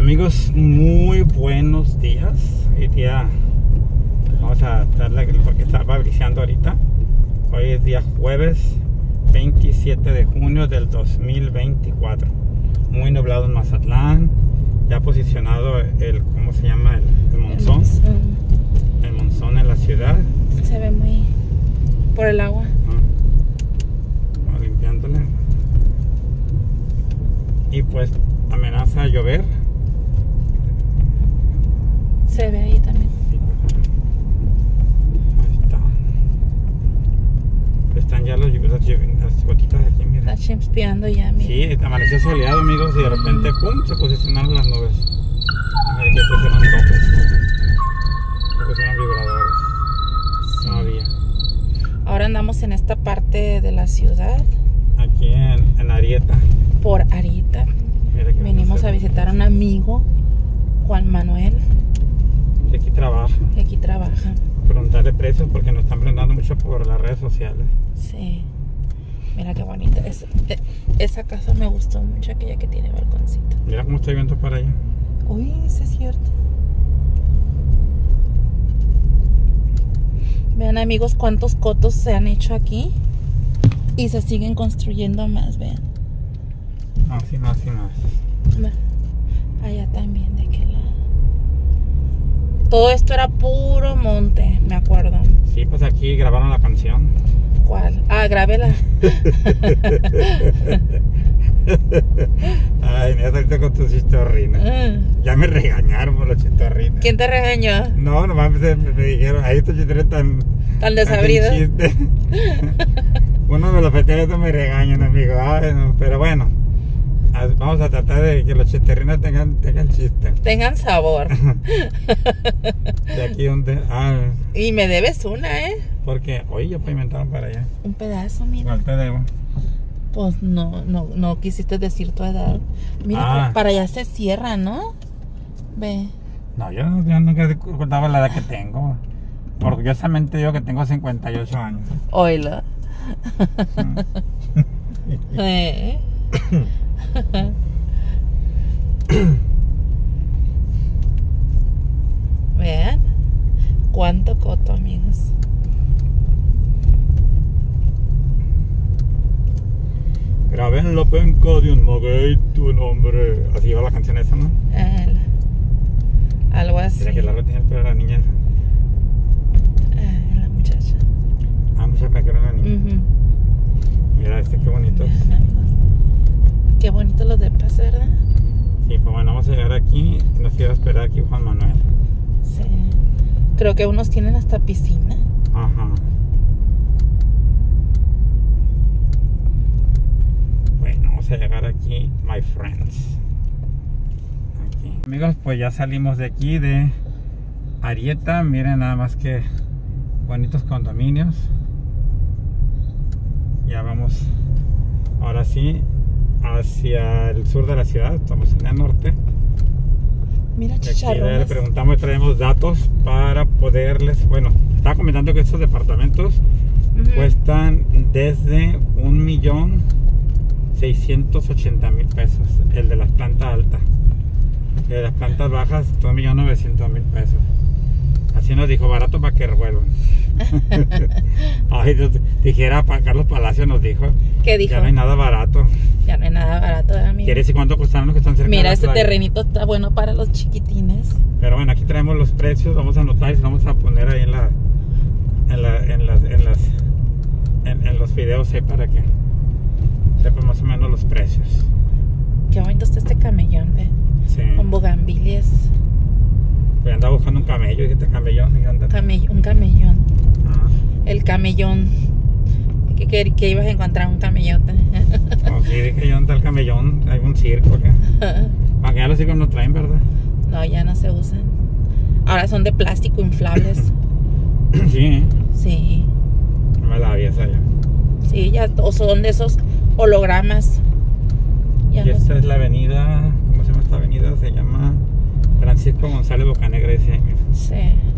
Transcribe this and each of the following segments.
Amigos, muy buenos días. Hoy día vamos a darle, porque estaba briseando ahorita. Hoy es día jueves 27 de junio del 2024. Muy nublado en Mazatlán. Ya posicionado el, ¿cómo se llama? El monzón. El monzón en la ciudad. Se ve muy por el agua. Vamos limpiándole. Y pues amenaza a llover. Se ve ahí también. Ahí está. Están ya las gotitas aquí, mira. Está chispeando ya, mira. Sí, amaneció soleado, amigos, y de repente, ¡pum!, se posicionaron las nubes. Mira que pusieron topes. Se pusieron vibradores. Sí. No había. Ahora andamos en esta parte de la ciudad. Aquí en Arieta. Por Arieta. Mira que Venimos a visitar a un amigo, Juan Manuel, y aquí trabaja. que aquí trabaja. Preguntarle precios porque nos están preguntando mucho por las redes sociales. Sí. Mira qué bonita. Esa casa me gustó mucho, aquella que tiene balconcito. Mira cómo estoy viendo para allá. Uy, sí es cierto. Vean, amigos, cuántos cotos se han hecho aquí. Y se siguen construyendo más, vean. Así no, así no. Allá también, de aquel lado. Todo esto era puro monte, me acuerdo. Sí, pues aquí grabaron la canción. ¿Cuál? Ah, grábela. Ay, me has ahorita con tus chistorrinas. Ya me regañaron por los chistorrinas. ¿Quién te regañó? No, nomás me dijeron, ahí estos chistorrinas Tan desabridos. Uno de los feteleros me regañan, amigo. Ay, no, pero bueno, vamos a tratar de que los chistorrinas tengan chiste. Tengan sabor. De aquí donde... Y me debes una, ¿eh? Porque hoy ya pavimentaron para allá. Un pedazo, mira. ¿Cuál te debo? Pues no quisiste decir tu edad. Mira, para allá se cierra, ¿no? Ve. No, yo nunca contaba la edad que tengo. Orgullosamente digo que tengo 58 años. Oílo. Vean cuánto coto, amigos. Grabé en la penca de un maguey tu nombre. Así iba la canción esa, ¿no? Algo así. Mira que la tiene el pelo de la niña esa. La muchacha. Muchacha me quedó la niña. Mira qué bonito. Qué bonito los de Paz, ¿verdad? Sí, pues bueno, vamos a llegar aquí y nos iba a esperar aquí Juan Manuel. Sí. Creo que unos tienen hasta piscina. Ajá. Bueno, vamos a llegar aquí, my friends. Aquí. Amigos, pues ya salimos de aquí, de Arieta. Miren nada más que bonitos condominios. Ya vamos, ahora sí, hacia el sur de la ciudad. Estamos en el norte. Mira, y aquí chicharrones. le preguntamos y traemos datos para poderles... Bueno, estaba comentando que estos departamentos cuestan desde 1.680.000 pesos. El de las plantas altas. El de las plantas bajas, 2.900.000 pesos. Así nos dijo, barato para que revuelvan. Ay, dijera, Carlos Palacio nos dijo. ¿Qué dijo? Ya no hay nada barato. Ya no hay nada barato, amigo. ¿Quieres decir cuánto costaron los que están cerca? Mira, de la este playa? terrenito está bueno para los chiquitines. Pero bueno, aquí traemos los precios. Vamos a anotar y se vamos a poner ahí en los videos ahí para que sepan más o menos los precios. Qué bonito está este camellón, ve. Sí. Con bugambilias. Pues andaba buscando un camello, dijiste camellón. Un camellón. Ah. El camellón. Que ibas a encontrar un camellote. No, sí, dije yo, ¿dónde está el camellón? Hay un circo, ¿qué? Aunque ya los circos no traen, ¿verdad? No, ya no se usan. Ahora son de plástico inflables. Sí. Sí. No me la había esa ya. Sí, ya. O son de esos hologramas. Ya Y esta es la avenida, ¿cómo se llama esta avenida? Se llama Francisco González Bocanegra, dice. Sí.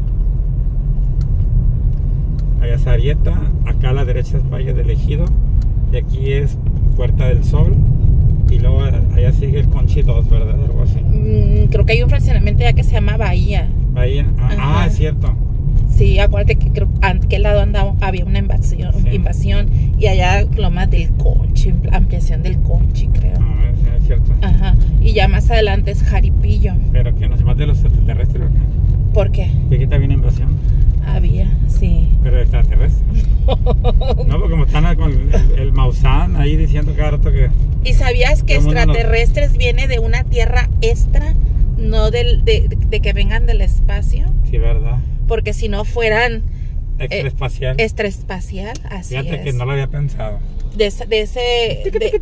Allá es Arieta, acá a la derecha es Valle del Ejido y aquí es Puerta del Sol y luego allá sigue el Conchi 2, ¿verdad? Algo así. Creo Porque hay un fraccionamiento ya que se llama Bahía. Bahía. Ajá. Es cierto. Sí, acuérdate que creo aquel lado había una invasión, y allá Lomas del Conchi, ampliación del Conchi, creo. Sí, es cierto. Ajá. Y ya más adelante es Jaripillo. Pero que no se más de los extraterrestres, ¿o qué? ¿Por qué? Y aquí está bien invasión. Había, sí. Pero extraterrestre. No, porque como están con el Maussan ahí diciendo cada rato que... ¿Y sabías que extraterrestres viene de una tierra extra, no de que vengan del espacio? Sí, ¿verdad? Porque si no fueran... Extraespacial. Extraespacial, así Fíjate es. que no lo había pensado. De ese...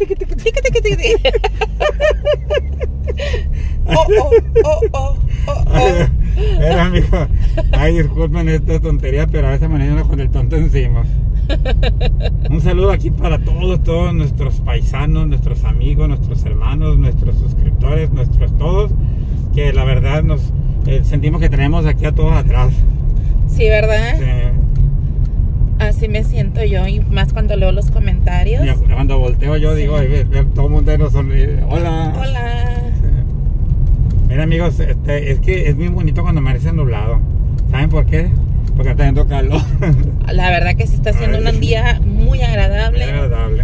Pero amigo, ay, disculpen esta tontería, pero a veces me uno con el tonto encima. Un saludo aquí para todos nuestros paisanos, nuestros amigos, nuestros hermanos, nuestros suscriptores, nuestros todos, que la verdad nos sentimos que tenemos aquí a todos atrás. Sí, ¿verdad? Sí. Así me siento yo, y más cuando leo los comentarios. Mira, cuando volteo yo digo, todo el mundo nos sonríe. Hola. Hola. Sí. Mira amigos, es que es muy bonito cuando amanece nublado. ¿Saben por qué? Porque está haciendo calor. La verdad que sí está haciendo un día muy agradable. Muy agradable.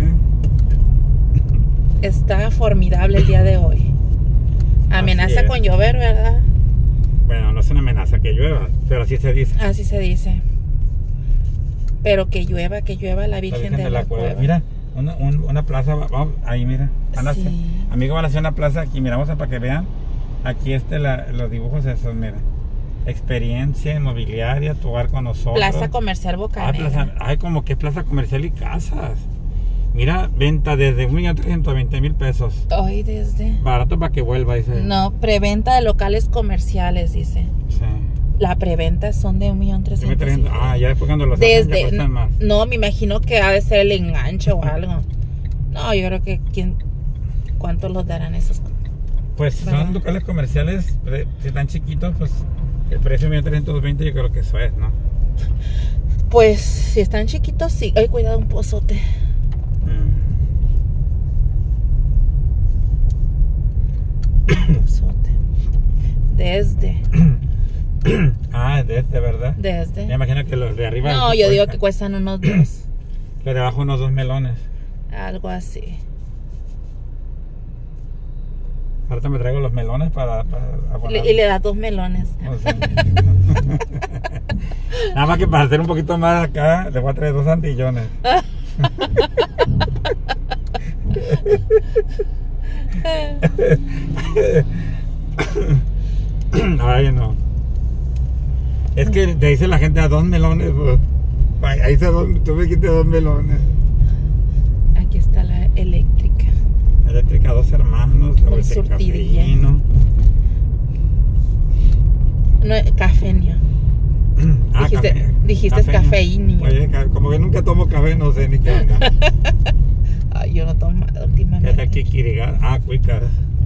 Está formidable el día de hoy. Amenaza con llover, ¿verdad? Bueno, no es una amenaza que llueva, pero así se dice. Así se dice. Pero que llueva la Virgen de la Cueva. Mira, una plaza, vamos, ahí mira. Sí. Amigos, van a hacer una plaza aquí, miramos para que vean. Aquí los dibujos esos, mira. Experiencia inmobiliaria, tu hogar con nosotros. Plaza Comercial Bocanegra. Como que plaza comercial y casas. Mira, venta desde 1.320.000 pesos. Hoy desde... Barato para que vuelva, dice. No, preventa de locales comerciales, dice. Sí. La preventa son de 1.300.000. Ya después cuando los hacen ya cuestan más. No, me imagino que ha de ser el enganche o algo. No, yo creo que ¿cuánto los darán esos? Pues si son locales comerciales, si están chiquitos, pues el precio de 1.320 yo creo que eso es, ¿no? Pues si están chiquitos, sí. Ay, cuidado, un pozote. Un pozote. Desde. Desde, ¿verdad? Desde. Me imagino que los de arriba. No, yo digo que cuestan unos 2. Los de abajo unos 2 melones. Algo así. Ahorita me traigo los melones para abonar. Y le das 2 melones. O sea, nada más que para hacer un poquito más acá, le voy a traer 2 antillones. Ay, no. Es que te dice la gente a 2 melones, pues. Ahí tú me quites 2 melones. Aquí está la eléctrica. Eléctrica 2 hermanos, luego el surtidilla. Cafeíno. No, cafeño. Dijiste cafeíno. Oye, como que nunca tomo café, no sé ni qué onda. Ay, yo no tomo últimamente. Está aquí Kirigar. Cuicas.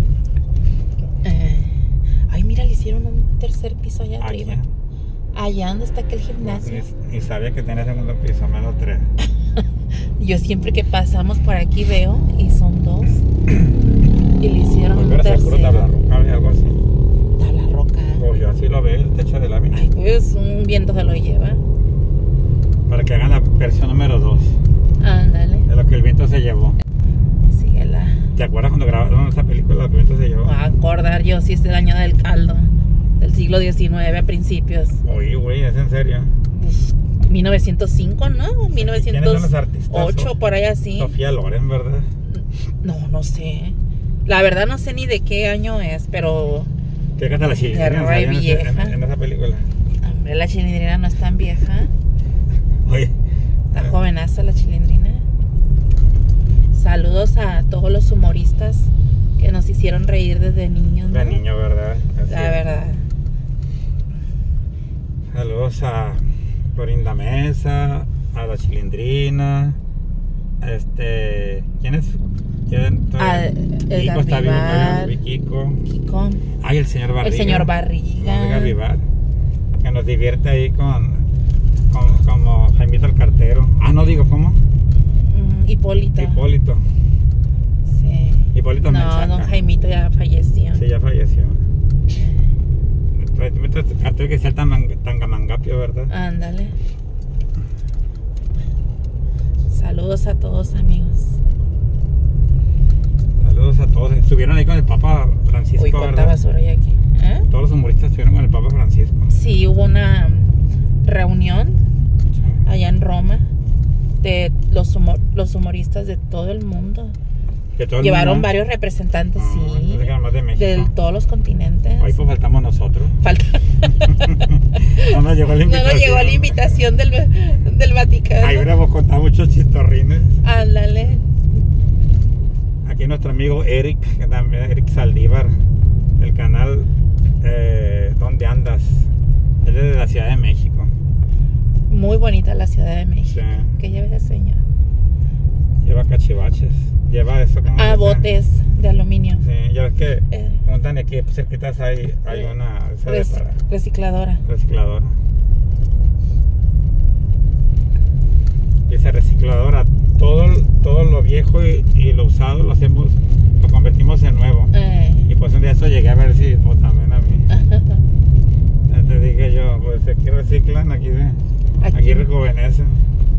Ay, mira, le hicieron un tercer piso allá arriba. ¿Quién? Allá donde está aquel gimnasio. Ni sabía que tenía segundo piso, menos 3. Yo siempre que pasamos por aquí veo y son 2. Y le hicieron un tercero. Tabla roca, algo así. Tabla roca. Pues yo así lo veo, el techo de lámina. Ay, pues un viento se lo lleva. Para que hagan la versión número 2. Ándale. De lo que el viento se llevó. Síguela. ¿Te acuerdas cuando grabaron esa película, lo que el viento se llevó? A acordar yo, sí, este daño del caldo. Del siglo XIX a principios. Oye, güey, ¿es en serio? Pues, 1905, ¿no? 1908, por ahí así. Sofía Loren, ¿verdad? No sé. La verdad no sé ni de qué año es, pero... ¿Qué canta la Chilindrina en esa película? Hombre, la Chilindrina no es tan vieja. Oye. Está jovenaza la Chilindrina. Saludos a todos los humoristas que nos hicieron reír desde niños, ¿no? De niño, ¿verdad? Así la verdad. Saludos a Florinda Mesa, a la Chilindrina. ¿Quién es? Kiko está vivo, Kiko. Ay, el señor Barriga. El señor Barriga. Que nos divierte ahí como Jaimito el cartero. No digo, ¿cómo? Hipólito. Sí. Hipólito No, don Jaimito ya falleció. Sí, ya falleció. Creo que sea el Tangamangapio, ¿verdad? Ándale. Saludos a todos, amigos. Saludos a todos. Estuvieron ahí con el Papa Francisco, Uy, cuánta ¿verdad? basura hay aquí. ¿Eh? Todos los humoristas estuvieron con el Papa Francisco. Sí, hubo una reunión Sí. allá en Roma de los humoristas de todo el mundo. Que todo el Llevaron mundo- varios representantes, No, sí, pensé que era más de México. de todos los continentes. Ahí pues faltamos nosotros. Falta. No nos llegó la No invitación. nos llegó la invitación del Vaticano. Ahí hubiéramos contado muchos chistorrines. Ándale. Aquí nuestro amigo Eric, que también Eric Saldívar, el canal ¿Dónde andas? Él es de la Ciudad de México. Muy bonita la Ciudad de México. Sí. ¿Qué lleva ese señor? Lleva cachivaches. Lleva eso como. Ah, botes de aluminio. Sí, ya ves que Eh. montan aquí pues, cerquitas hay una esa de para Recicladora. recicladora. Y esa recicladora, todo lo viejo y lo usado lo convertimos en nuevo. Y pues un día eso llegué a ver si pues, también a mí. Te dije yo, pues aquí reciclan, aquí rejuvenecen.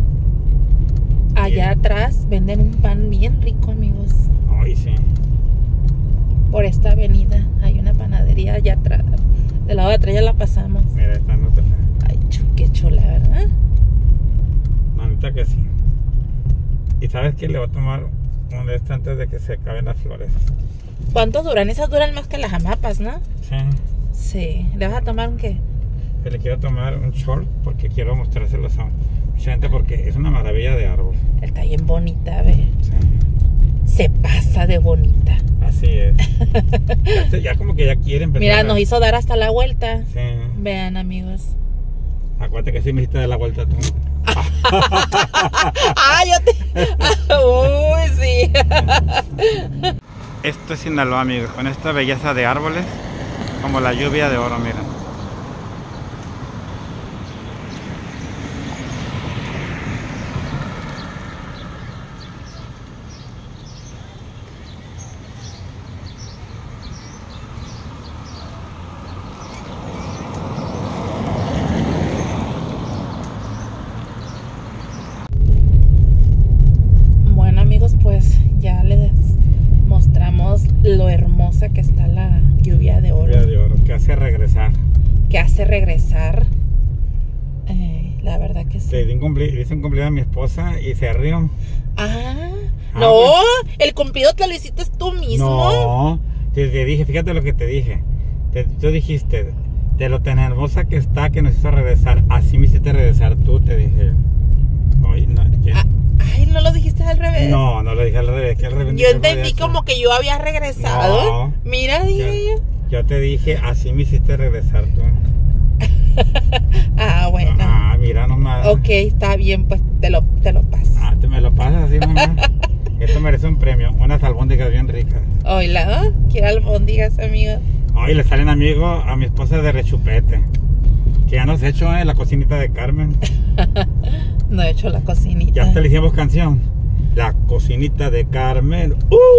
Allá atrás venden un pan bien rico, amigos. Ay, sí. Por esta avenida hay una panadería allá atrás. Del lado de atrás ya la pasamos. Mira, esta nota. Ay, qué chula, ¿verdad? Manita que sí. ¿Y sabes qué? Le voy a tomar un de estos antes de que se acaben las flores. ¿Cuánto duran? Esas duran más que las jamapas, ¿no? Sí. Sí. ¿Le vas a tomar un qué? Pero le quiero tomar un short porque quiero mostrárselos a mucha gente porque es una maravilla de árbol. Está bien bonita, ve. Sí. Se pasa de bonita. Así es. Ya como que ya quieren empezar. Mira, nos hizo dar hasta la vuelta. Sí. Vean, amigos. Acuérdate que sí me hiciste de la vuelta tú. ¡Ah, yo te! ¡Uy, sí! Esto es Sinaloa, amigos, con esta belleza de árboles, como la lluvia de oro, miren. Bueno, amigos, pues ya les mostramos lo hermosa que está la lluvia de oro. Lluvia de oro, que hace regresar. Que hace regresar. La verdad que sí. Le hice un cumplido a mi esposa y se rió. Ah, Ah, no, pues. el cumplido te lo hiciste tú mismo. No, te dije, fíjate lo que te dije. Tú dijiste, de lo tan hermosa que está que nos hizo regresar, así me hiciste regresar tú, te dije. Ay, no, ¿qué? Ay, ¿no lo dijiste al revés? No lo dije al revés, que al revés. Yo entendí como que yo había regresado. No. Mira, dije yo. Yo te dije, así me hiciste regresar tú. Ah, bueno. Ah, mira nomás. Ok, está bien, pues te lo paso. Ah, te me lo pasas así nomás. Esto merece un premio, unas albóndigas bien ricas. Hola, ¿no? Quiero albóndigas, amigos. Hoy le salen amigos a mi esposa de rechupete. Que ya nos he hecho la cocinita de Carmen. No he hecho la cocinita. Ya hasta le hicimos canción. La cocinita de Carmen.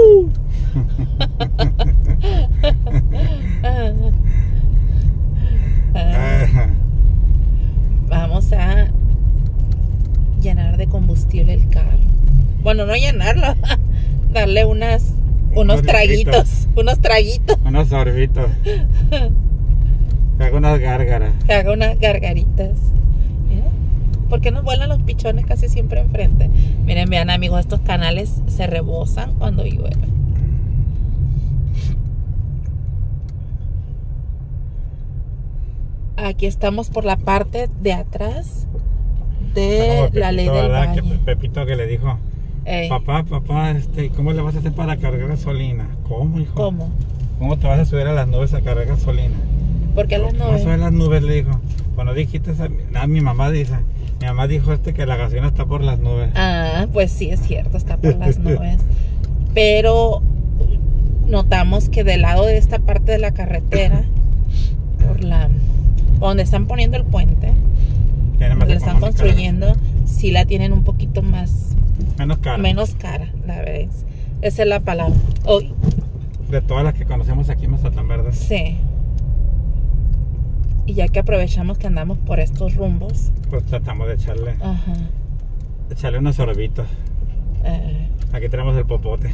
Vamos a llenar de combustible el carro. Bueno, no llenarlo, darle unos traguitos. Unos traguitos. Unos sorbitos. Que haga unas gárgaras. Que haga unas gargaritas. Mira, ¿por qué nos vuelan los pichones casi siempre enfrente? Miren, vean, amigos, estos canales se rebosan cuando llueve. Aquí estamos por la parte de atrás de la ley del ¿verdad? valle. Pepito que le dijo, papá, ¿cómo le vas a hacer para cargar gasolina? ¿Cómo, hijo? ¿Cómo te vas a subir a las nubes a cargar gasolina? ¿Por qué a las nubes? ¿Cómo subir a las nubes? Le dijo. Cuando dijiste mi mamá dice, mi mamá dijo que la gasolina está por las nubes. Ah, pues sí, es cierto, está por las nubes. Pero notamos que del lado de esta parte de la carretera, donde están poniendo el puente, donde la están construyendo, sí la tienen un poquito más menos cara, la verdad. Esa es la palabra. De todas las que conocemos aquí en Mazatlán, ¿verdad? Sí. Y ya que aprovechamos que andamos por estos rumbos, pues tratamos de echarle unos sorbitos. Aquí tenemos el popote.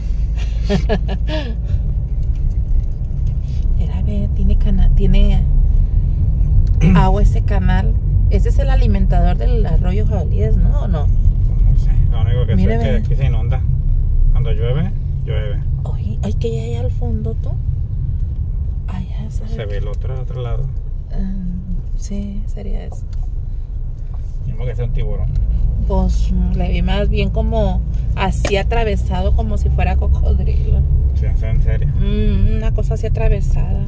Mira, ve, tiene agua ese canal. Ese es el alimentador del arroyo Jabalíes, ¿no? ¿O no? No sé, lo único que Mira, sé es que aquí se inunda. Cuando llueve, llueve. Ay, que ya hay al fondo, tú. Allá se ve el otro lado. Sí, sería eso. Mismo que sea un tiburón. Pues le vi más bien como así atravesado, como si fuera cocodrilo. Sí, en serio. Una cosa así atravesada.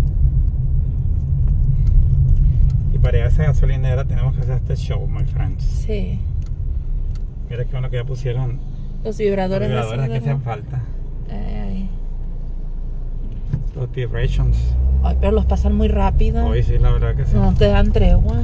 Y para esa gasolinera tenemos que hacer este show, my friends. Sí. Mira que bueno que ya pusieron los vibradores que hacen falta. Los vibrations. Ay, pero los pasan muy rápido. Hoy sí, la verdad que sí. No te dan tregua.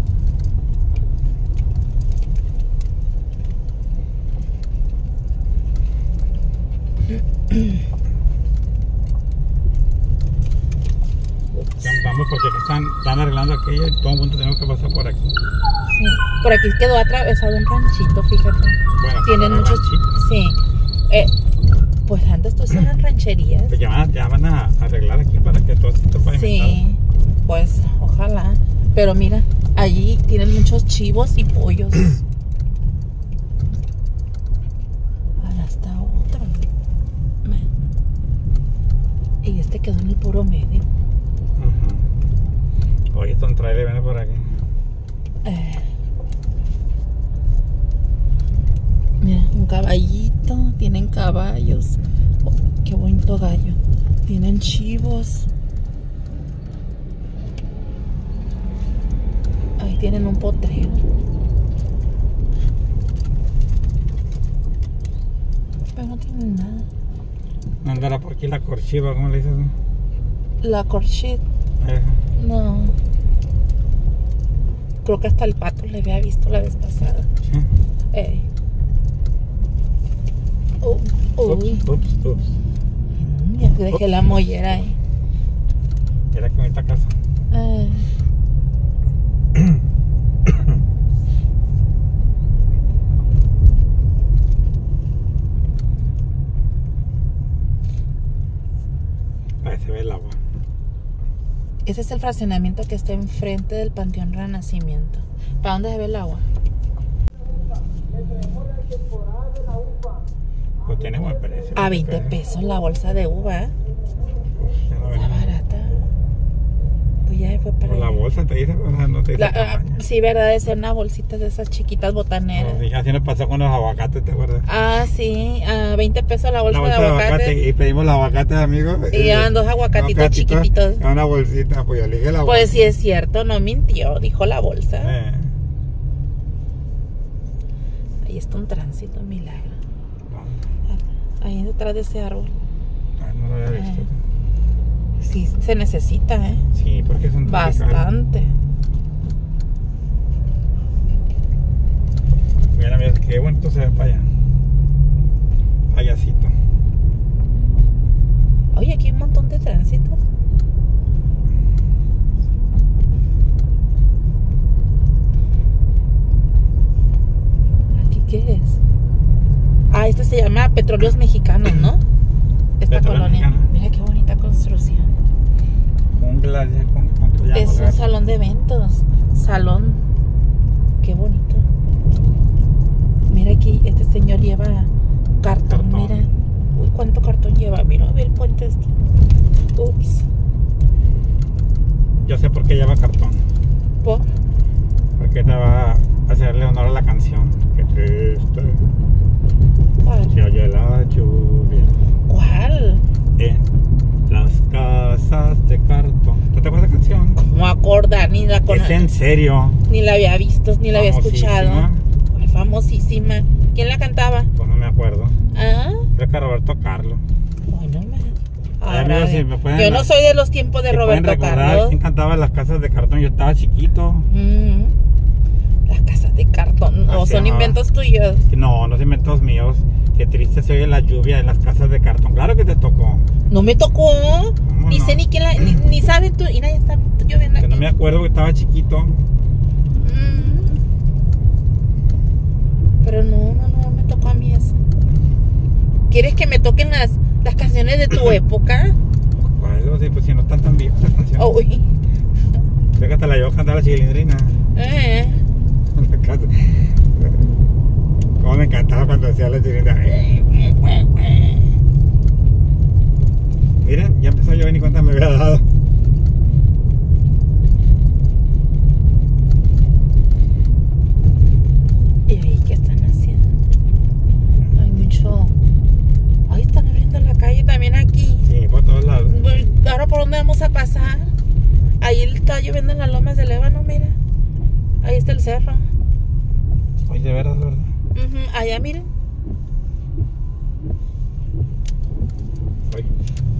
Vamos porque están arreglando aquello y todo el mundo tenemos que pasar por aquí. Sí. Por aquí quedó atravesado un ranchito, fíjate. Bueno, tienen muchos. Sí. Pues antes todos eran rancherías. Pues ya van a arreglar aquí para que todo esto pavimentado. Sí, pues ojalá. Pero mira, allí tienen muchos chivos y pollos. Ahora está otro. Y este quedó en el puro medio. Oye, esto un trailer viene por aquí. Mira, un caballito. Tienen caballos. Oh, qué bonito gallo. Tienen chivos. Ahí tienen un potrero. Pero no tienen nada. ¿No andará por aquí la corchiva? ¿Cómo le dices? La corchit. No. Creo que hasta el pato le había visto la vez pasada. ¿Sí? Ups. Ya dejé la mollera ahí. Mira que bonita casa. Ahí se ve el agua. Ese es el fraccionamiento que está enfrente del Panteón Renacimiento. ¿Para dónde se ve el agua? Pues tiene buen precio. A 20 pesos la bolsa de uva. Está barata. Pues ya fue para la bolsa te dice, no te dice sí, verdad, es una bolsita de esas chiquitas botaneras. Sí, así nos pasó con los aguacates, ¿te acuerdas? Sí, a 20 pesos la bolsa de aguacate. Y pedimos los aguacates, amigos. Y llevan 2 aguacatitos chiquititos. Una bolsita, pues yo elige la bolsa. Pues sí es cierto, no mintió, dijo la bolsa. Ahí está un tránsito, milagro. Ahí detrás de ese árbol. No lo había visto. Sí, se necesita, Sí, porque son bastante. Mira, qué bonito se ve para allá. Payasito. Oye, aquí hay un montón de tránsitos. ¿Aquí qué es? Este se llama Petróleos Mexicanos, ¿no? Esta colonia. Mexicana. Mira qué bonita construcción. Jungla, es un salón de eventos. Salón. Qué bonito. Mira aquí, este señor lleva cartón. Mira. Uy, cuánto cartón lleva. Mira, ve el puente este. Ups. Yo sé por qué lleva cartón. ¿Por? Porque te va a hacerle honor a la canción. Qué triste. ¿Cuál? Se oye la lluvia. ¿Cuál? En las casas de cartón. ¿No te acuerdas de la canción? ¿Cómo acordar? Ni la conozco. ¿Es en serio? Ni la había visto, ni la había escuchado. Famosísima. ¿Quién la cantaba? Pues no me acuerdo. Creo que Roberto Carlos. Bueno, amigos, si me pueden, yo no soy de los tiempos de Roberto Carlos. ¿Quién cantaba las casas de cartón? Yo estaba chiquito. Las casas de cartón. ¿O son inventos tuyos? No, no son inventos míos. Qué triste se oye la lluvia en las casas de cartón. Claro que te tocó. No me tocó. ¿Cómo Ni no? sé ni quién ni saben tú. Mira, ya está lloviendo Que aquí. no me acuerdo que estaba chiquito. Pero no me tocó a mí eso. ¿Quieres que me toquen las canciones de tu época? ¿Cuál? Sí, pues si no están tan viejas las canciones. Uy. Creo que hasta la llevo a cantar la chilindrina. En la casa. Cómo me encantaba cuando hacía la chilindrina. Miren, ya empezó a llover, ni cuenta me había dado. ¿Y ahí qué están haciendo? Hay mucho. Ay, están abriendo la calle también aquí. Sí, por todos lados. Ahora, ¿por dónde vamos a pasar? Ahí está lloviendo en las lomas del Ébano, mira. Ahí está el cerro. Oye, de verdad, de verdad. Allá, miren. Oye.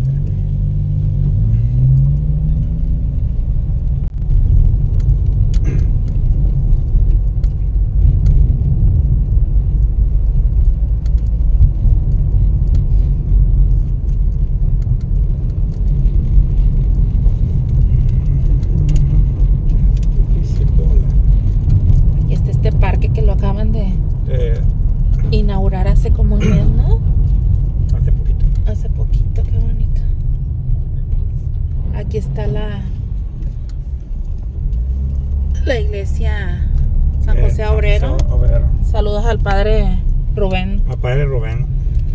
Y está este parque que lo acaban de inaugurar hace como un mes, ¿no? Hace poquito. Hace poquito, qué bonito. Aquí está la iglesia San José Obrero. Obrero. Saludos al padre Rubén. A padre Rubén.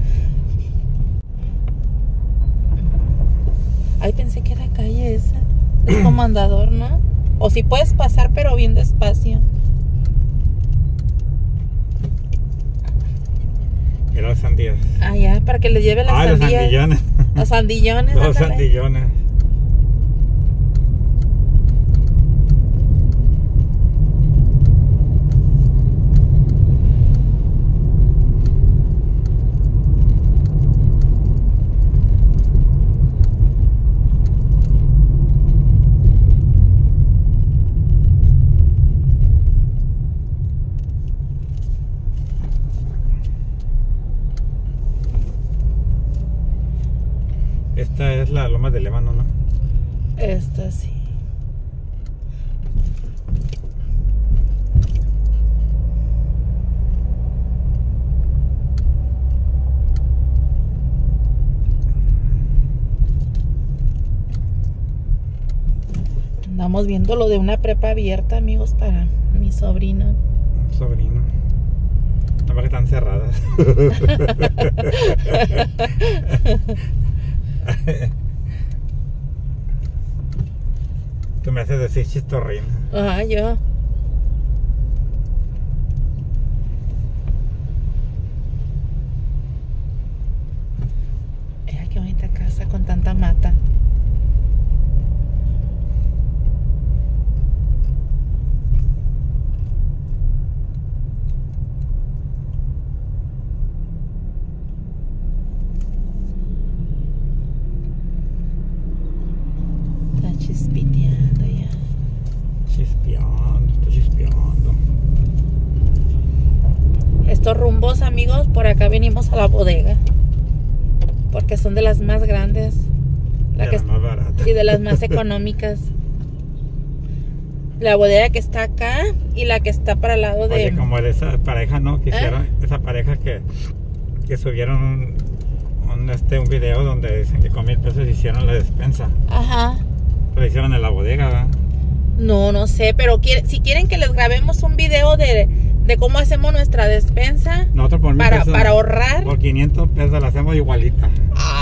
Ay, pensé que era calle esa. Es como andador, ¿no? O si puedes pasar, pero bien despacio. Y los sandías. Allá, para que les lleve las Los sandías. sandillones. Los sandillones. Los ándale. sandillones. Esta es la Loma del Ébano, ¿no? Esta sí. Andamos viendo lo de una prepa abierta, amigos, para mi sobrino. Un sobrino. Nada más que están cerradas. Tú me haces decir chistorrín. Ah, yo. Mira qué bonita casa con tanta mata. Está chispiteando ya. Chispeando, estoy chispeando. Estos rumbos, amigos, por acá venimos a la bodega. Porque son de las más grandes. De las más baratas. Y de las más económicas. La bodega que está acá y la que está para el lado de... Oye, como de esa pareja, ¿no? Que hicieron, esa pareja que subieron un video donde dicen que con 1,000 pesos hicieron la despensa. Ajá. Lo hicieron en la bodega, ¿verdad? No sé, pero si quieren que les grabemos un video de cómo hacemos nuestra despensa Nosotros por 1,000 pesos, para ahorrar. por 500 pesos la hacemos igualita.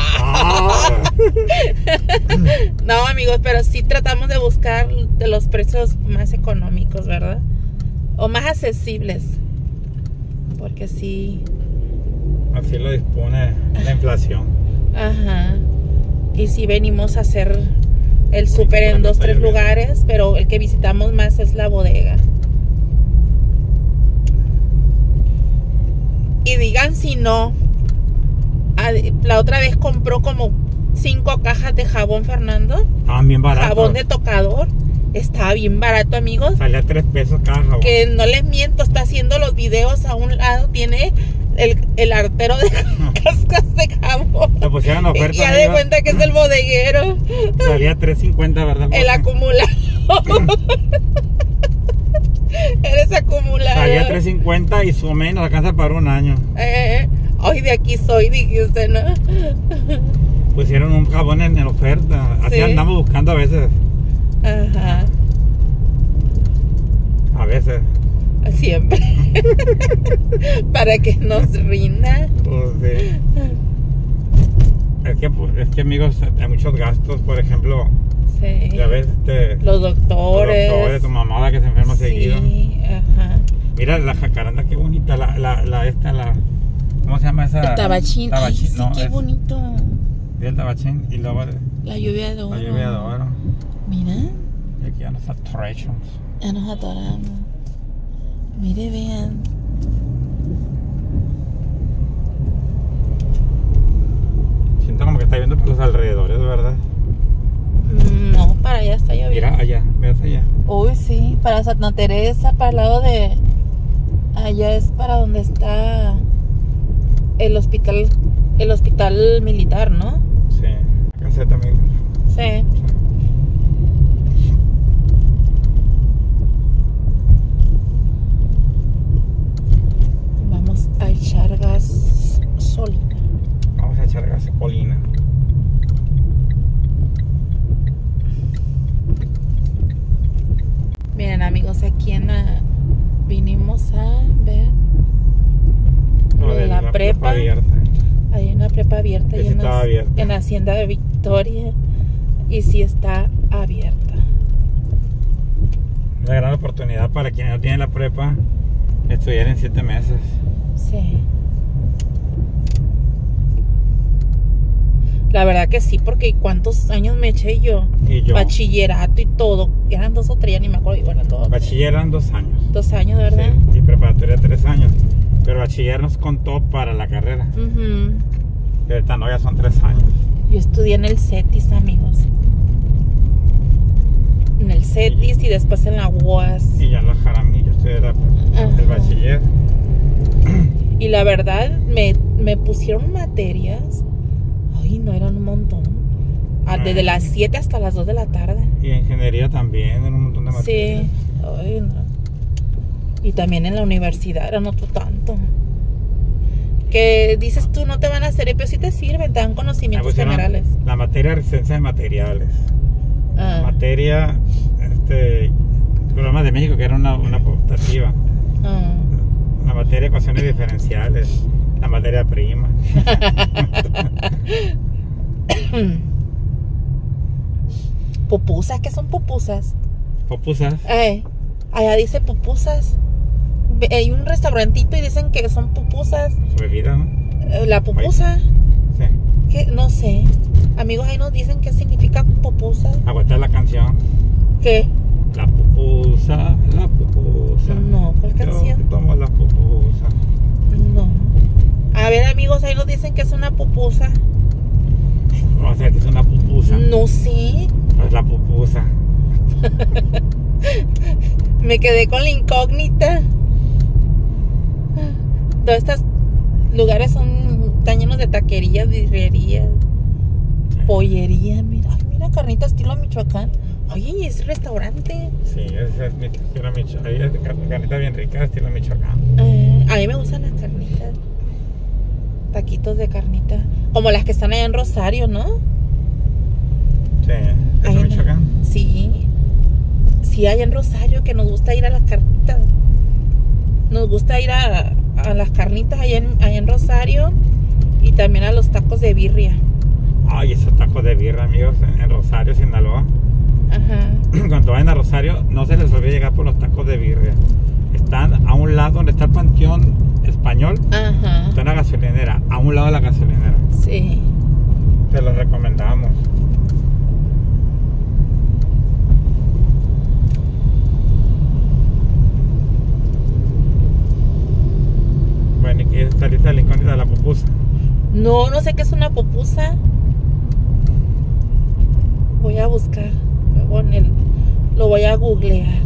No, amigos, pero sí tratamos de buscar de los precios más económicos, ¿verdad? O más accesibles. Porque sí. Así lo dispone la inflación. Ajá. Y sí venimos a hacer el súper en 2, 3 lugares, pero el que visitamos más es la bodega. Y digan si no. La otra vez compró como 5 cajas de jabón, Fernando. Estaban bien baratos. Jabón de tocador. Estaba bien barato, amigos. Salía 3 pesos cada jabón. Que no les miento, está haciendo los videos a un lado. Tiene el artero de cascas de jamón. Lo pusieron en oferta. Y ya de cuenta que es el bodeguero. Salía $3.50, ¿verdad? El acumulador. Eres acumulador. Salía $3.50 y su menos alcanza para un año. Hoy de aquí soy, dijiste, ¿no? Pusieron un jabón en oferta. Así ¿Sí? andamos buscando a veces. Ajá. A veces. Siempre. Para que nos rinda. Pues, sí. Es que amigos, hay muchos gastos. Por ejemplo, Sí. ya ves, Los doctores. los doctores, tu mamá que se enferma seguido. Sí, ajá. Mira la jacaranda, qué bonita. ¿Cómo se llama esa? El tabachín. Ay, sí, no, qué bonito. El tabachín y luego La lluvia de oro. la lluvia de oro. Mira, Y aquí ya nos atrachamos. ya nos atoramos. Mire, vean. Siento como que está viendo por los alrededores, ¿verdad? No, para allá está lloviendo. Mira allá, ves allá. Uy, sí, para Santa Teresa, para el lado de... Allá es para donde está el hospital militar, ¿no? Sí, acá se también. Sí. Vamos a echar gasolina. Vamos a echar gasolina. Miren, amigos, aquí vinimos a ver Lo de la prepa. abierta. Hay una prepa abierta, Sí, ahí estaba abierta. en la Hacienda de Victoria, y sí está abierta. Una gran oportunidad para quienes no tienen la prepa, estudiar en 7 meses. Sí. La verdad que sí, porque ¿cuántos años me eché yo? Y yo. Bachillerato y todo. Eran 2 o 3, ya ni me acuerdo. Igual eran 2. Bachiller eran 2 años. 2 años, ¿verdad? Sí, y preparatoria 3 años. Pero bachiller nos contó para la carrera. Ujú. Y ahorita no, ya son 3 años. Yo estudié en el CETIS, amigos. En el CETIS y después en la UAS. Y ya en la Jaramillo estudié el Ajá. bachiller. Y la verdad, me pusieron materias. Ay, no, eran un montón. Desde las 7 hasta las 2 de la tarde. Y ingeniería también, en un montón de materias. Sí. Ay, no. Y también en la universidad eran otro tanto. Que dices tú, no te van a hacer, pero sí te sirven, te dan Me conocimientos pusieron generales. la materia de resistencia de materiales. Ah, Materia, programas de México, que era una optativa. ah. La materia de ecuaciones diferenciales. La materia prima. Pupusas, ¿qué son pupusas? Popusas. Allá dice pupusas. Hay un restaurantito y dicen que son pupusas. Bebida, ¿no? La pupusa, Sí. ¿qué? No sé. Amigos, ahí nos dicen qué significa pupusa. Aguantar la canción. ¿Qué? La pupusa, la pupusa. No, ¿cuál canción? Yo tomo la pupusa. No. A ver, amigos, ahí nos dicen que es una pupusa. O sea, que es una pupusa. No sé. Es la pupusa. Me quedé con la incógnita. Todos estos lugares están llenos de taquerías, birrerías, pollería. Mira, ay, mira, carnita estilo Michoacán. Oye, es restaurante. Sí, esa es mi estilo Michoacán. Ahí es carnita bien rica, estilo Michoacán. A mí me gustan las carnitas. Taquitos de carnita. Como las que están allá en Rosario, ¿no? Sí, ¿es Ahí de no. Michoacán? Sí. Sí, allá en Rosario, que nos gusta ir a las carnitas. Nos gusta ir a las carnitas allá en Rosario. Y también a los tacos de birria. Ay, esos tacos de birra, amigos, en Rosario, Sinaloa. Ajá. Cuando vayan a Rosario, no se les olvide llegar por los tacos de birria. Están a un lado donde está el Panteón Español. Ajá. Está una gasolinera, a un lado de la gasolinera. Sí. Te los recomendamos. Bueno, ¿y qué está lista la incógnita de la pupusa? No, no sé qué es una pupusa. Voy a buscar. Luego lo voy a googlear.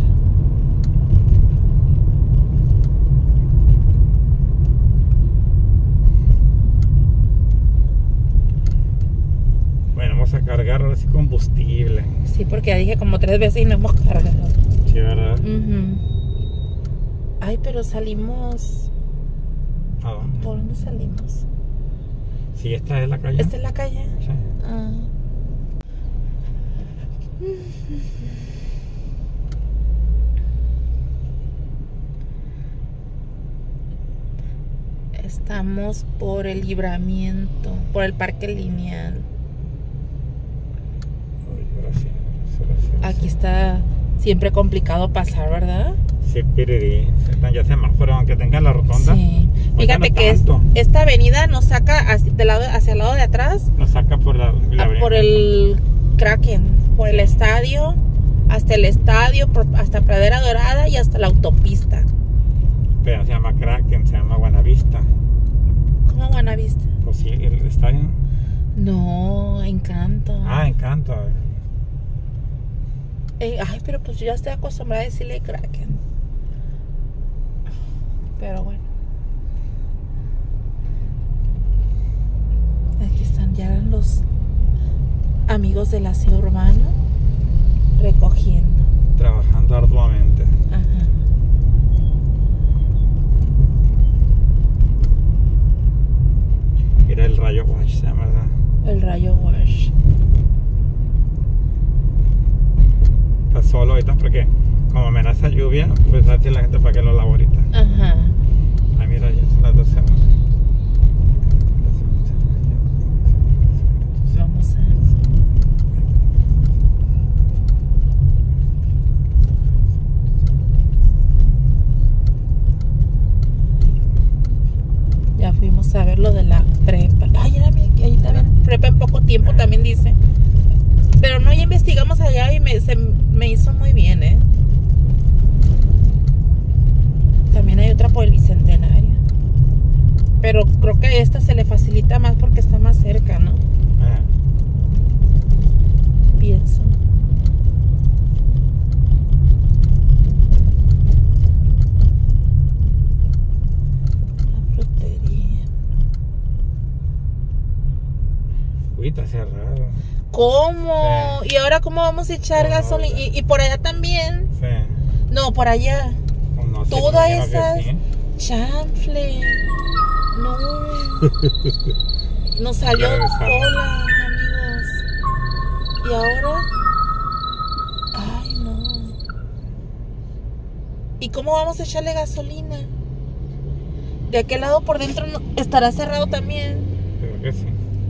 vamos a cargar ahora sí combustible. Sí, porque ya dije como 3 veces y no hemos cargado. Sí, ¿verdad? Ay, pero salimos... ¿A dónde? ¿Por dónde salimos? Sí, esta es la calle. ¿Esta es la calle? Sí. Ah. Estamos por el Libramiento, por el Parque Lineal. Ay, gracias. Aquí está siempre complicado pasar, ¿verdad? Sí, pirirí. Ya semáforo, aunque tenga la rotonda. Sí. Fíjate que esta avenida nos saca hacia el lado de atrás. Nos saca por por el Kraken, por el estadio, hasta el estadio, hasta Pradera Dorada y hasta la autopista. Pero no se llama Kraken, se llama Buenavista. ¿Cómo Buenavista? Pues sí, el estadio. No, Encanto. Ah, Encanto. Ay, pero pues yo ya estoy acostumbrada a decirle Kraken. Pero bueno. Aquí están ya los amigos del aseo urbano recogiendo. Trabajando arduamente. Ajá. Mira el Rayo Wash, se llama, ¿verdad? El Rayo Wash. Está solo ahorita porque como amenaza lluvia, pues va a decir la gente para que lo lave ahorita. Ajá. Ay, mira, ya son las 12. Vamos a... Ya fuimos a ver lo de la prepa. Ay, ahí también. Prepa en poco tiempo también dice. Pero no, ya investigamos allá y se me hizo muy bien, ¿eh? También hay otra por el Bicentenario. Pero creo que a esta se le facilita más porque está más cerca, ¿no? Pienso. La frutería. Uy, está cerrado. ¿Cómo? Sí. ¿Y ahora cómo vamos a echar gasolina? Y por allá también. Sí. No, por allá. Pues no sé, Todas me imagino esas. que sí. Chanfle. No. Nos salió cola, amigos. ¿Y ahora? Ay, no. ¿Y cómo vamos a echarle gasolina? De aquel lado por dentro estará cerrado también. Creo que sí.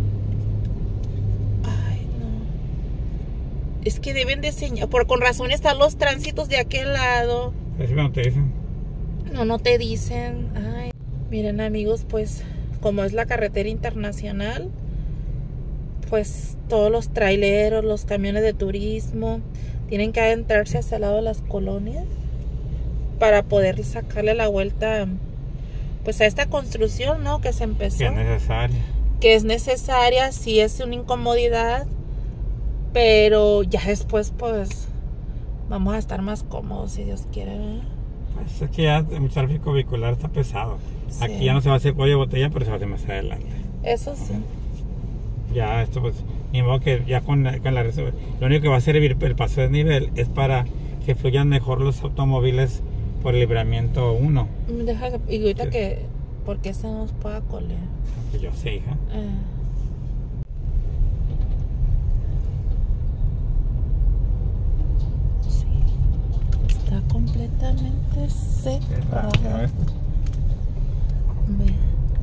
Ay, no. Es que deben de señalar. Con razón están los tránsitos de aquel lado. Así no te dicen. No te dicen. Ay. Miren, amigos, pues como es la carretera internacional, pues todos los traileros, los camiones de turismo tienen que adentrarse hacia el lado de las colonias para poder sacarle la vuelta pues a esta construcción, ¿no? Que se empezó. Que es necesaria. Que es necesaria, sí es una incomodidad, pero ya después pues vamos a estar más cómodos si Dios quiere, ¿verdad? Pues es que ya el tráfico vehicular está pesado. Sí. Aquí ya no se va a hacer cuello de botella, pero se va a hacer más adelante. Eso sí. Ya esto pues, ni modo que ya con la lo único que va a servir el paso de nivel es para que fluyan mejor los automóviles por el Libramiento 1. Deja, y ahorita Sí. que, porque se nos pueda colear. Que yo sé, hija. Sí. Está completamente cerrado. Ve.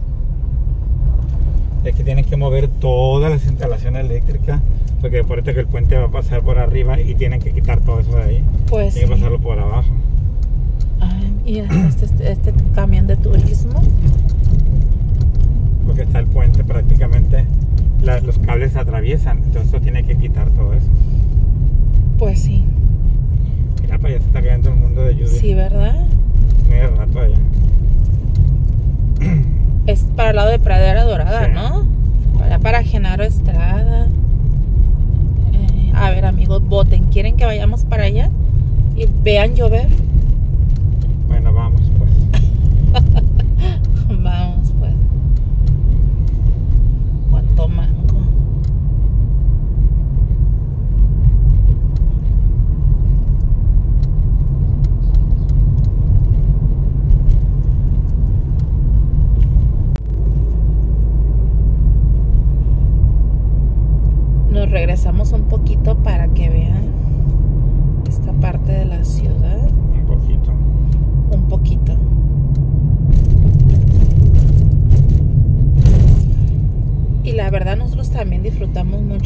Es que tienen que mover todas las instalaciones eléctricas, porque por que el puente va a pasar por arriba y tienen que quitar todo eso de ahí. Pues tienen que sí. pasarlo por abajo. Ay, y este camión de turismo. Porque está el puente prácticamente, los cables se atraviesan, entonces eso tiene que quitar todo eso. Pues sí. Mira, para allá se está cayendo el mundo de lluvia. Sí, ¿verdad? Medio rato allá. Es para el lado de Pradera Dorada, Sí. ¿no? Para Genaro Estrada. A ver, amigos, voten. ¿Quieren que vayamos para allá? Y vean llover. Bueno, vamos pues. Vamos, pues. ¿Cuánto mango?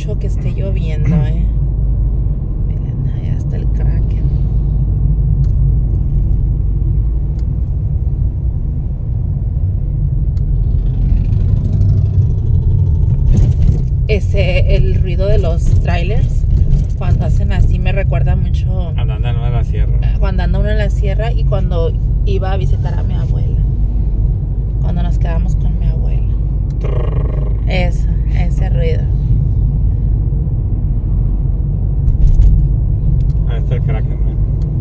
mucho que esté lloviendo, Miren, allá está el Kraken. El ruido de los trailers cuando hacen así me recuerda mucho Andando uno en la sierra. cuando anda uno en la sierra y cuando iba a visitar a mi abuela, cuando nos quedamos con mi abuela. Ese ruido. Ahí está el Kraken, man.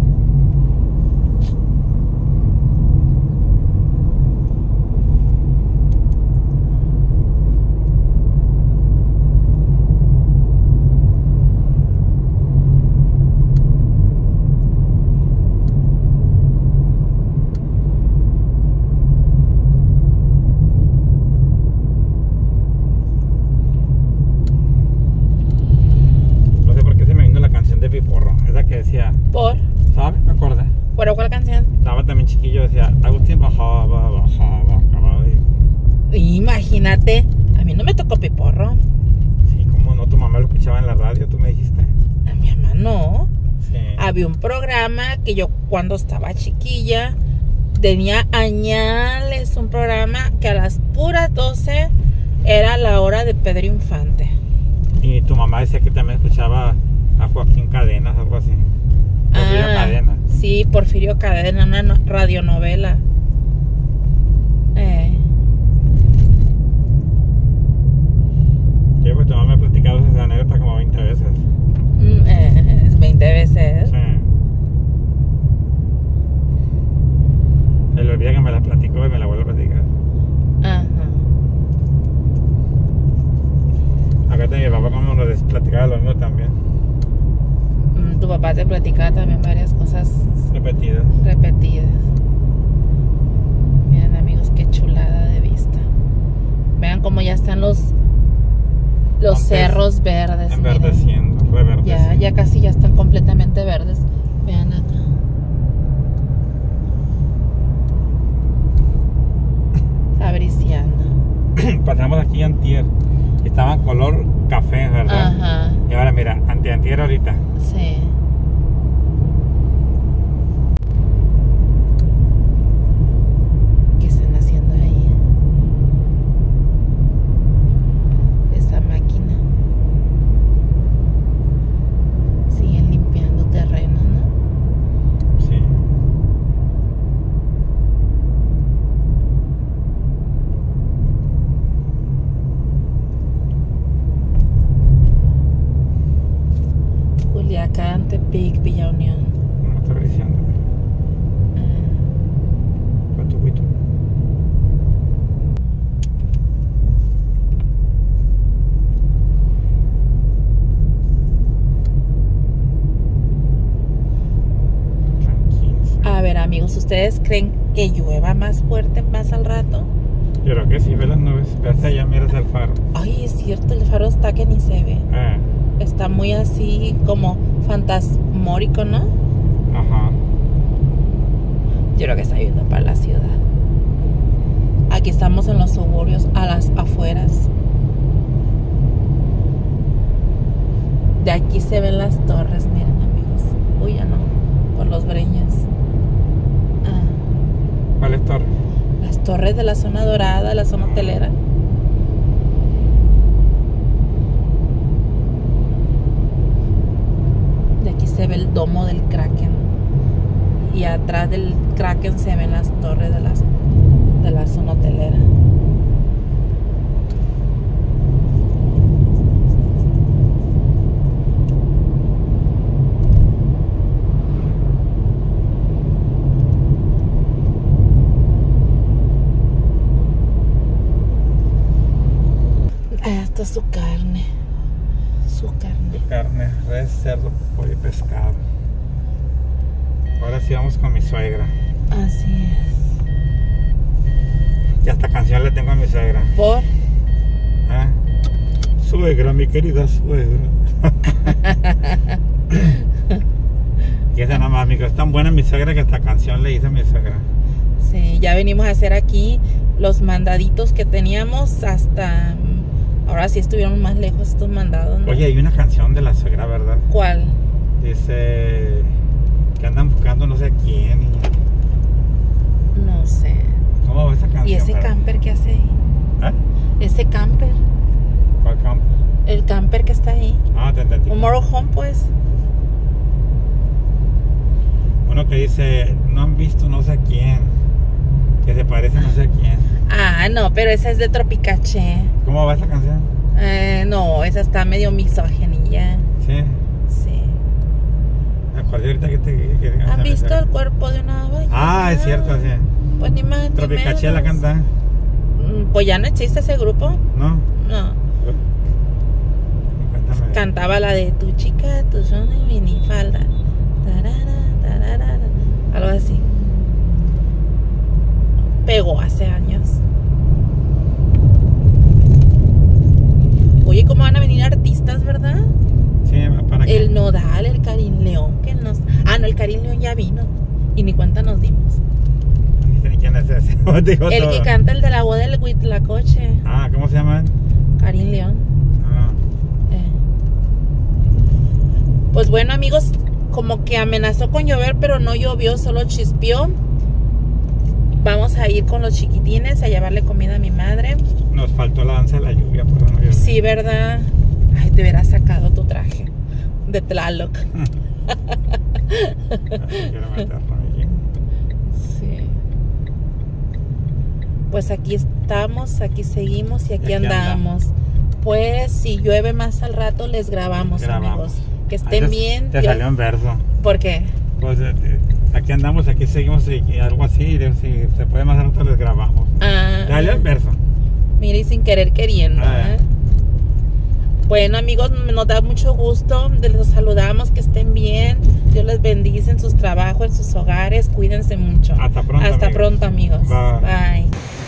De Piporro, esa que decía, ¿Por? ¿sabes? Me acordé. ¿Pero cuál canción? Estaba también chiquillo, decía, Agustín bajaba, acababa de... Imagínate, a mí no me tocó Piporro. Sí, ¿cómo no? Tu mamá lo escuchaba en la radio, tú me dijiste. A mi mamá no. Sí. Había un programa que yo cuando estaba chiquilla tenía añales, un programa que a las puras 12 era la hora de Pedro Infante. Y tu mamá decía que también escuchaba a Joaquín Cadenas, algo así. Porfirio Cadena. Sí, Porfirio Cadena, una radionovela. Yo, pues tu mamá me ha platicado esa anécdota como 20 veces. 20 veces. Sí. Él olvida que me la platicó y me la vuelve a platicar. Ajá. Acá está mi papá como nos platicaba lo mismo también. Tu papá te platicaba también varias cosas Repetidas. Miren, amigos, qué chulada de vista. Vean cómo ya están los cerros verdes. Enverdeciendo, reverdeciendo. Ya casi ya están completamente verdes. Vean acá. Está briciando. Pasamos aquí antier. Estaba en color café, ¿verdad? Ajá. Y ahora mira, antier ahorita. Sí. ¿Qué están haciendo ahí? Esa máquina. Siguen limpiando terreno, ¿no? Sí. Culiacán, Tepic, Villa Unión. No está brillando. Guito. Tranquilo. A ver, amigos, ¿ustedes creen que llueva más fuerte más al rato? Yo creo que sí, ve las nubes. Ve hasta allá, miras el faro. Ay, es cierto, el faro está que ni se ve. Está muy así como fantasmórico, ¿no? Ajá. Yo creo que está yendo para la ciudad. Aquí estamos en los suburbios, a las afueras. De aquí se ven las torres, miren, amigos. Uy, ya no, por los Breñas. ¿Cuáles torres? Las torres de la zona dorada, la zona hotelera. De aquí se ve el domo del Kraken. Y atrás del Kraken se ven las torres de la zona hotelera. Esta es su carne. Su carne. Carne, res, cerdo, pollo y pescado. Ahora sí vamos con mi suegra. Así es. Y hasta canción le tengo a mi suegra. ¿Por? Suegra, mi querida suegra. Y esa nada más, amigo, es tan buena mi suegra que esta canción le hice a mi suegra. Sí, ya venimos a hacer aquí los mandaditos que teníamos hasta Ahora sí estuvieron más lejos estos mandados, ¿no? Oye, hay una canción de la suegra, ¿verdad? ¿Cuál? Dice que andan buscando no sé a quién. No sé. ¿Cómo va esa canción? ¿Y ese camper qué hace ahí? ¿Eh? Ese camper. ¿Cuál camper? El camper que está ahí. Ah, te entendí. Un motorhome, pues. Uno que dice, no han visto no sé a quién. Que se parece no sé a quién. Ah, no, pero esa es de Tropicache. ¿Cómo va esa canción? No, esa está medio misógina. Sí. Sí. Me acordé ahorita que ¿Han visto el cuerpo de una ballena? Ah, es cierto, sí. Pues ni más ni Tropicache la menos. canta. Pues ya no existe ese grupo. ¿No? No. Cuéntame. Cantaba la de tu chica, tu son y minifalda. Tarara, tarara, algo así. Pegó hace años. Oye, ¿cómo van a venir artistas, verdad? Sí, ¿para qué? El Nodal, el Karim León, que nos... Ah, no, el Karim León ya vino. Y ni cuenta nos dimos. Ni sé quién es ese. Dijo El todo. que canta el de la voz del Huitlacoche. Ah, ¿cómo se llama? Karim León. Ah. Pues bueno, amigos, como que amenazó con llover, pero no llovió, solo chispeó. Vamos a ir con los chiquitines a llevarle comida a mi madre. Nos faltó la danza de la lluvia, pero no llovió. Sí, ¿verdad? Ay, te hubieras sacado tu traje de Tlaloc. Quiero meterlo aquí. Sí. Pues aquí estamos, aquí seguimos y aquí Aquí andamos. Pues si llueve más al rato les grabamos, amigos. Que estén bien. Te salió en verso. ¿Por qué? Pues aquí andamos, aquí seguimos y algo así. Y si se puede más al rato les grabamos. Ah, Te salió en verso. mira, y sin querer queriendo. Ah. Bueno, amigos, nos da mucho gusto. Los saludamos, que estén bien. Dios les bendice en sus trabajos, en sus hogares. Cuídense mucho. Hasta pronto. Hasta amigos. pronto, amigos. Bye. Bye.